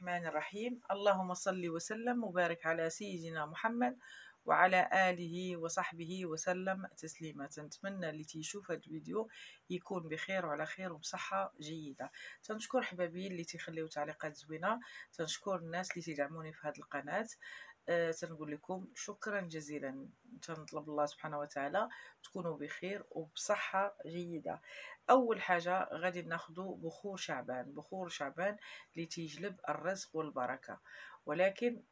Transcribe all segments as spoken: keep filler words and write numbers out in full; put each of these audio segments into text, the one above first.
الرحمن الرحيم. اللهم صل وسلم وبارك على سيدنا محمد وعلى آله وصحبه وسلم تسليما. نتمنى اللي تيشوف هذا الفيديو يكون بخير وعلى خير وبصحة جيدة. تنشكر حبابي اللي تيخليو تعليقات زوينة، تنشكر الناس اللي تدعموني في هذه القناة. أه تنقول لكم شكرا جزيلا. تنطلب الله سبحانه وتعالى تكونوا بخير وبصحة جيدة. اول حاجه غادي ناخذ بخور شعبان. بخور شعبان اللي تيجلب الرزق والبركه، ولكن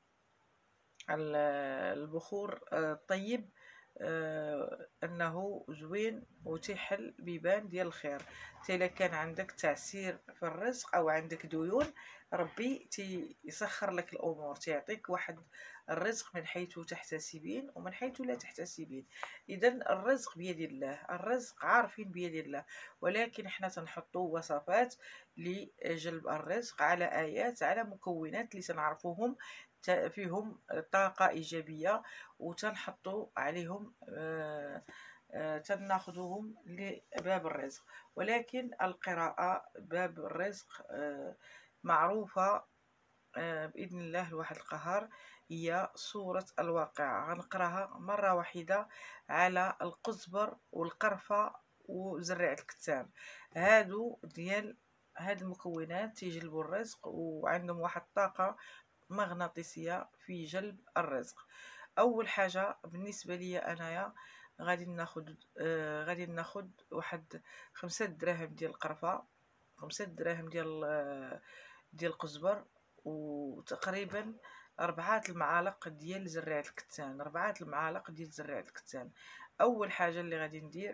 البخور الطيب آه، انه زوين وتيحل بيبان ديال الخير. حتى الا كان عندك تعسير في الرزق او عندك ديون، ربي تيسخر لك الامور، تيعطيك واحد الرزق من حيث تحتسبين ومن حيث لا تحتسبين. اذا الرزق بيد الله، الرزق عارفين بيد الله، ولكن احنا تنحطوا وصفات لجلب الرزق على ايات، على مكونات اللي تنعرفوهم فيهم طاقة إيجابية، وتنحطوا عليهم آه، آه، تناخذوهم لباب الرزق. ولكن القراءة باب الرزق آه، معروفة آه، بإذن الله الواحد القهار. هي سورة الواقعة، غنقراها مرة واحدة على القزبر والقرفة وزرع الكتان. هادو ديال هاد المكونات تيجلبوا الرزق وعندهم واحد الطاقة مغناطيسية في جلب الرزق. اول حاجه بالنسبه لي انايا غادي ناخد آه غادي ناخد واحد خمسة دراهم ديال القرفه، خمسة دراهم ديال آه ديال القزبر، وتقريبا أربعة المعالق ديال زرعة الكتان، أربعة المعالق ديال زرعة الكتان. أول حاجة اللي غادي ندير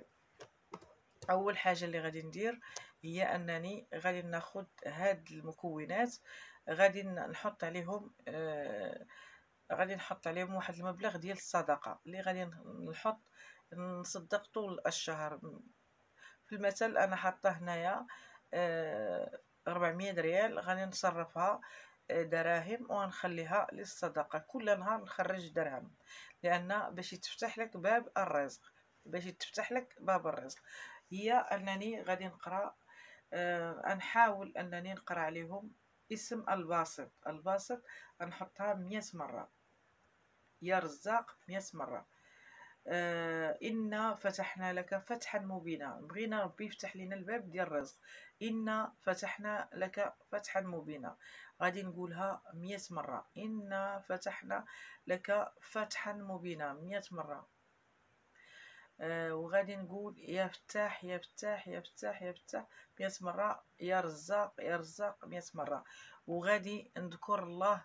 أول حاجة اللي غادي ندير هي أنني غادي ناخد هاد المكونات، غادي نحط عليهم آه غادي نحط عليهم واحد المبلغ ديال الصدقة اللي غادي نحط نصدق طول الشهر. في المثل أنا حاطة هنايا آه أربعمية ريال، غادي نصرفها دراهم ونخليها للصدقة. كل نهار نخرج درهم، لأن باش يتفتح لك باب الرزق، باش يتفتح لك باب الرزق هي أنني غادي نقرأ آه نحاول أنني نقرأ عليهم اسم الباسط. الباسط غنحطها مية مرة، يا رزاق مية مرة. آه إنا فتحنا لك فتحا مبينا، بغينا ربي يفتح لنا الباب ديال الرزق. إنا فتحنا لك فتحا مبينا، غادي نقولها مية مرة. إنا فتحنا لك فتحا مبينا مية مرة. آه وغادي نقول يا فتاح يا فتاح يا فتاح يا فتاح مية مرة، يا رزاق يا رزاق مية مرة. وغادي نذكر الله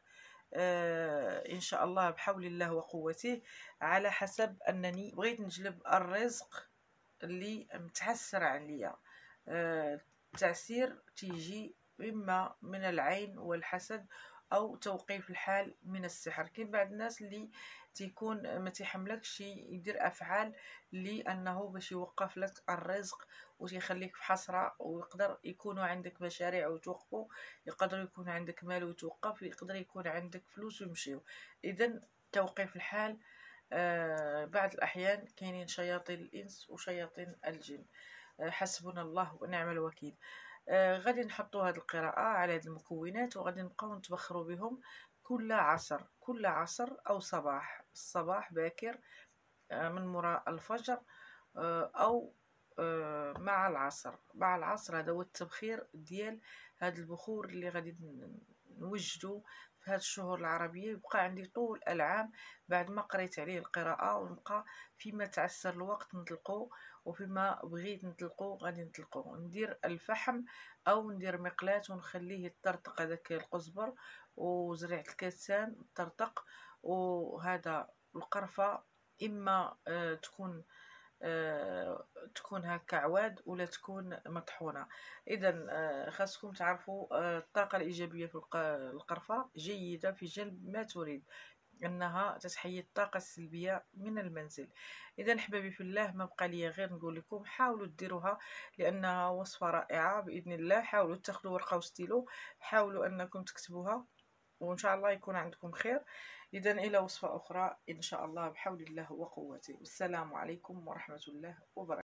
آه إن شاء الله بحول الله وقوته، على حسب أنني بغيت نجلب الرزق اللي متعسر عليا. آه التعسير تيجي إما من العين والحسد او توقيف الحال من السحر. كاين بعض الناس اللي تيكون ما تيحملكش يدير افعال لانه باش يوقف لك الرزق وتيخليك في حسره، ويقدر يكونوا عندك مشاريع وتوقفوا، يقدر يكون عندك مال وتوقف، يقدر يكون عندك فلوس ويمشيو. اذا توقيف الحال آه بعض الاحيان كاينين شياطين الانس وشياطين الجن، آه حسبنا الله ونعم الوكيل. آه غادي نحطوا هذه القراءة على هذه المكونات، وغادي نبقاو نتبخروا بهم كل عصر، كل عصر أو صباح، الصباح باكر آه من وراء الفجر آه أو آه مع العصر. مع العصر هذا هو التبخير ديال هذا البخور اللي غادي نوجدو في هذه الشهور العربية. يبقى عندي طول العام بعد ما قريت عليه القراءة، ونبقى فيما تعسر الوقت نطلقو، وفيما بغيت نطلقو غادي نطلقو. ندير الفحم او ندير مقلاة ونخليه يطرطق، هذاك القزبر وزريعة الكتان طرطق. وهذا القرفة اما آه تكون آه تكون هكا عواد ولا تكون مطحونه. اذا آه خاصكم تعرفوا آه الطاقه الايجابيه في القرفه جيده في جلب ما تريد، انها تتحيي الطاقه السلبيه من المنزل. اذا احبابي في الله، ما بقى لي غير نقول لكم حاولوا ديروها لانها وصفه رائعه باذن الله. حاولوا تاخذوا ورقه وستيلو، حاولوا انكم تكتبوها، وإن شاء الله يكون عندكم خير. إذا إلى وصفة أخرى إن شاء الله بحول الله وقوته. والسلام عليكم ورحمة الله وبركاته.